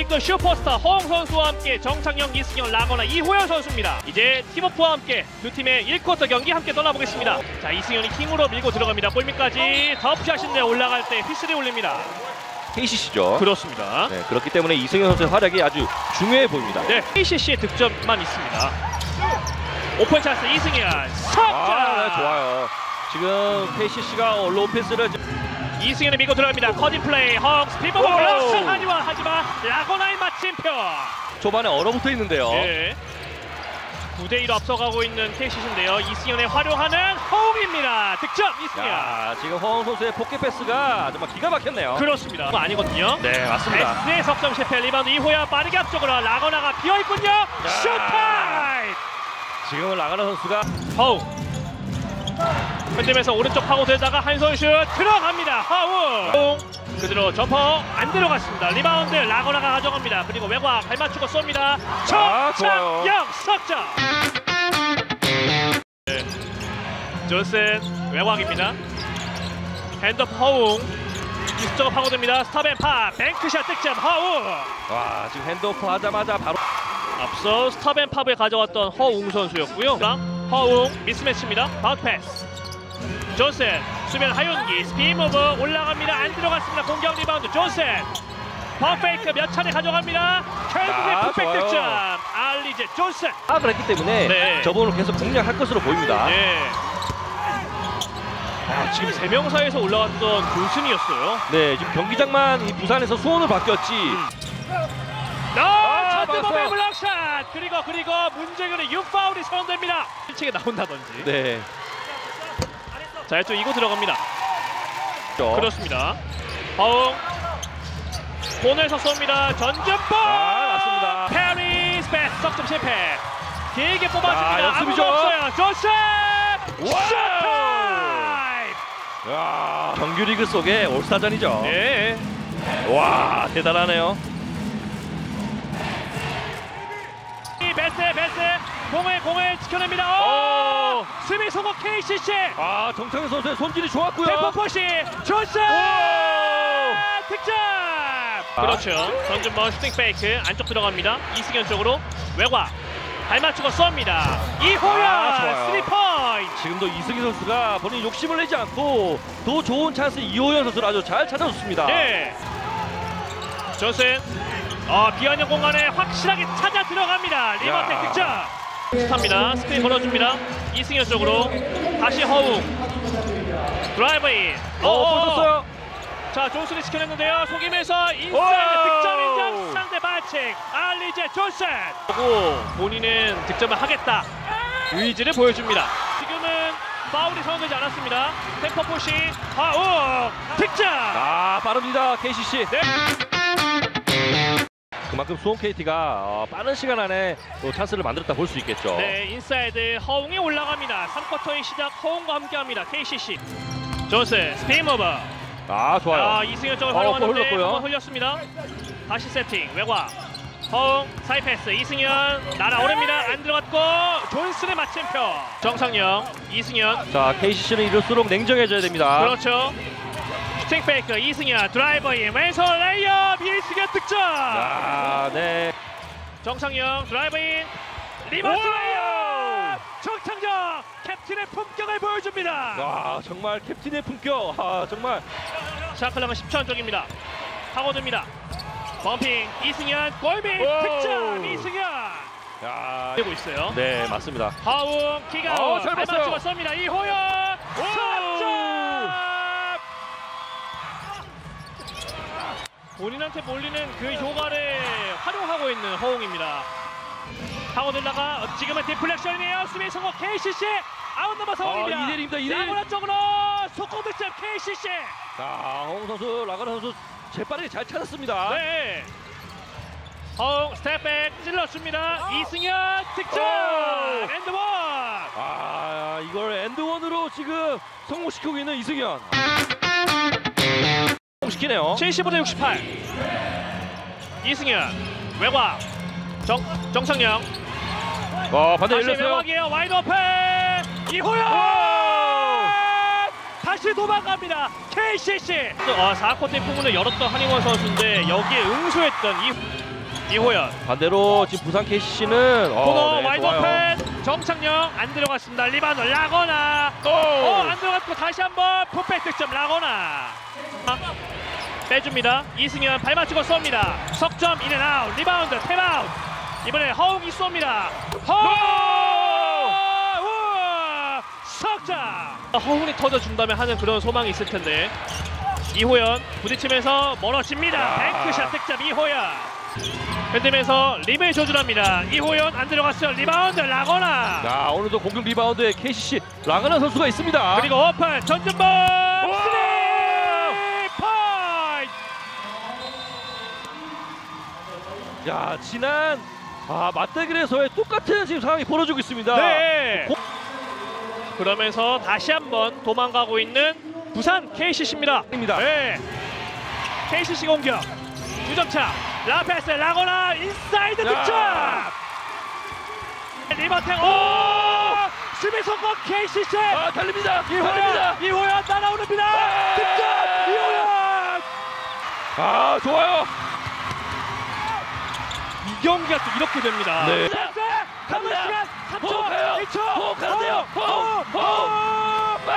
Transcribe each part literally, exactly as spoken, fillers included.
이끈 슈퍼스타 허웅 선수와 함께 정창영, 이승현, 라거나, 이호연 선수입니다. 이제 팀워크와 함께 두 팀의 일 쿼터 경기 함께 떠나보겠습니다. 자, 이승현이 힘으로 밀고 들어갑니다. 골밑까지 덮샷인데 올라갈 때 휘슬이 울립니다. 케이씨씨죠. 그렇습니다. 네, 그렇기 때문에 이승현 선수의 활약이 아주 중요해 보입니다. 네, 케이씨씨의 득점만 있습니다. 오픈 찬스 이승현 석점! 아, 네, 좋아요. 지금 케이씨씨가 로우 패스를 이승현이 밀고 들어갑니다. 커팅 플레이 허웅 스피드 럭션 하지만 하지만 라거나의 마침표. 초반에 얼어붙어 있는데요. 네. 구 대 이로 앞서가고 있는 케이씨씨인데요. 이승현의 활용하는 허웅입니다. 득점 이승현. 야, 지금 허웅 선수의 포켓 패스가 정말 기가 막혔네요. 그렇습니다. 그거 아니거든요. 네, 맞습니다. S의 석점 실패. 리바운드 이호야 빠르게 앞쪽으로 라거나가 비어있군요. 슛타임. 지금은 라거나 선수가 허웅 흔들면서 오른쪽 파고들다가 한손 슛 들어갑니다. 허웅 허웅 그대로 점퍼 안 들어갔습니다. 리바운드 라거나가 가져갑니다. 그리고 외곽 발 맞추고 쏩니다. 정창영 석점. 네. 존슨 외곽입니다. 핸드업 허웅 이수저가 파고듭니다. 스탑앤파 뱅크샷 득점 허웅. 와, 지금 핸드오프 하자마자 바로 앞서 스탑앤팝을 가져왔던 허웅 선수였고요. 허웅 미스매치입니다. 바운드 패스. 존슨 수면 하윤기 스피드 무브 올라갑니다. 안 들어갔습니다. 공격 리바운드 존슨 퍼페이크 몇 차례 가져갑니다. 결국에 아, 퍼펙트 좋아요. 득점 알리제 존슨. 파악을 했기 때문에 네. 저번을 계속 공략할 것으로 보입니다. 네. 아, 지금 세 명 사이에서 올라왔던 존슨이었어요. 네, 지금 경기장만 이 부산에서 수원으로 바뀌었지. 음. 아, 차트범의 블락샷 그리고 그리고 문재근의 유파울이 선언됩니다. 일찍에 나온다든지. 네. 자, 또 이거 들어갑니다. 저. 그렇습니다. 허웅 보내서 쏩니다. 전준볼. 아, 맞습니다. 페리스 패스 석점 실패. 길게 뽑아줍니다. 아, 연습이죠. 아무도 없어요. 존슨 와우. 슛타임. 야, 정규리그 속의 올스타전이죠. 네. 와, 대단하네요. 이 베스 베스 공을 공을 지켜냅니다. 오! 수비 성공 케이씨씨. 아, 정창현 선수의 손질이 좋았고요. 템포 포시 존슨 득점. 그렇죠. 전준범 슈팅 페이크 안쪽 들어갑니다. 이승현 쪽으로 외곽 발 맞추고 쏩니다. 이호연 아, 쓰리 포인트. 지금도 이승희 선수가 본인 욕심을 내지 않고 더 좋은 찬스 이호연 선수를 아주 잘 찾아줬습니다. 네. 존슨 어, 비어있는 공간에 확실하게 찾아 들어갑니다. 리버텍 득점. 스탑니다. 스크린 걸어줍니다. 이승현 쪽으로 다시 허웅 드라이브인. 어, 보셨어요? 자, 존슨이 지켜냈는데요. 속임에서 인사이드 득점 인정. 상대 반칙 알리제 존슨. 그리고 본인은 득점을 하겠다 의지를 보여줍니다. 지금은 파울이 선언되지 않았습니다. 템포 푸시 허웅 득점. 아, 빠릅니다. 케이씨씨. 네. 그만큼 수원 케이티가 어, 빠른 시간 안에 또 찬스를 만들었다 볼 수 있겠죠. 네, 인사이드 허웅이 올라갑니다. 삼 쿼터의 시작 허웅과 함께합니다. 케이씨씨 존슨 스피드 오버. 아, 좋아요. 아, 이승현 쪽을 어, 활용하는데 흘렀고요. 한번 흘렸습니다. 다시 세팅 외곽 허웅 사이 패스 이승현 날아오릅니다. 안 들어갔고 존슨의 마침표. 정상영 이승현. 자, 케이씨씨는 이럴수록 냉정해져야 됩니다. 그렇죠. 슈팅 페이크 이승현 드라이버인 왼손 레이업 이승현 득점. 아, 네. 정상영 드라이브인 리버스 레이업 정창정 캡틴의 품격을 보여줍니다. 와, 정말 캡틴의 품격. 아, 정말. 샤클랑은 십 초 안쪽입니다. 파고듭니다. 범핑 이승현 골밑 득점 이승현. 야, 되고 있어요. 네, 맞습니다. 하웅 키가 어, 잘 발 봤어요. 맞추고 쏩니다. 이호연 석점. 본인한테 몰리는 그 효과를 활용하고 있는 허웅입니다. 파고들다가 지금은 디플렉션이네요. 수비 성공 케이씨씨 아웃 넘어 상황입니다. 아, 이 대 일입니다. 이 대 일. 라거나 쪽으로 속공 득점 케이씨씨. 자, 허웅 선수, 라거나 선수 재빠르게 잘 찾았습니다. 네. 허웅 스텝백 찔러줍니다. 이승현 득점. 엔드원. 아, 이걸 엔드원으로 지금 성공시키고 있는 이승현. 시키네요. 칠십오 대 육십팔. 이승현 외곽 정 정창영. 어, 반대 다시 열렸어요. 외곽이에요. 와이드 오픈 이호연 다시 도망갑니다. 케이씨씨. 어, 사 쿼터의 포문을 열었던 한희원 선수인데 여기에 응수했던 이 이호연 반대로 지금 부산 케이씨씨는 코너 네, 와이드 좋아요. 오픈 정창영 안 들어갔습니다. 리바운드 라거나 오! 어, 안 들어갔고 다시 한번 풋백 득점 라거나 아, 빼줍니다. 이승현 발 맞추고 쏩니다. 석점 인앤아웃 리바운드 탭아웃 이번에 허웅이 쏩니다. 허웅 우와! 석점 허웅이 터져준다면 하는 그런 소망이 있을 텐데 이호연 부딪히면서 멀어집니다. 아. 뱅크샷 득점 이호연 흔들면서 림을 조준합니다. 이호연 안 들어갔어요. 리바운드 라거나 자, 오늘도 공격 리바운드에 케이씨씨 라가나 선수가 있습니다. 그리고 오픈 전준범 쓰리 포인트. 야, 지난 아, 맞대결에서의 똑같은 지금 상황이 벌어지고 있습니다. 네. 그러면서 다시 한번 도망가고 있는 부산 케이씨씨입니다. 입니다. 네. 케이씨씨 공격 두 점 차 라페스 라거나 인사이드 야. 득점. 리버탱 오 수비 성공 케이씨씨. 아, 달립니다. 달립니다. 이호연 이호연 따라오릅니다. 아. 득점 이호연. 아, 좋아요. 이 경기가 또 이렇게 됩니다. 네. 남은 갑니다. 시간 삼 초 호흡해요. 일 초 호흡 가야 돼요. 호흡, 호흡. 호흡.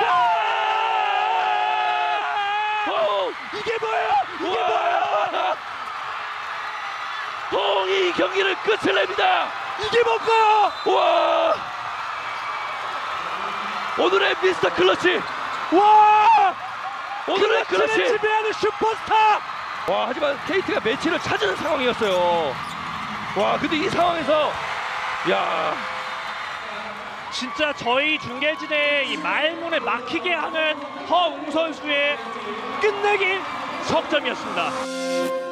호흡. 이게 뭐예요? 이게 뭐예요? 호응이 경기를 끝을 냅니다. 이게 뭔가요? 와, 오늘의 미스터 클러치. 와! 오늘의 클러치를 클러치. 지배하는 슈퍼스타! 와, 하지만 케이티가 매치를 찾은 상황이었어요. 와, 근데 이 상황에서 야, 진짜 저희 중계진의 이 말문에 막히게 하는 허웅 선수의 끝내기 석점이었습니다.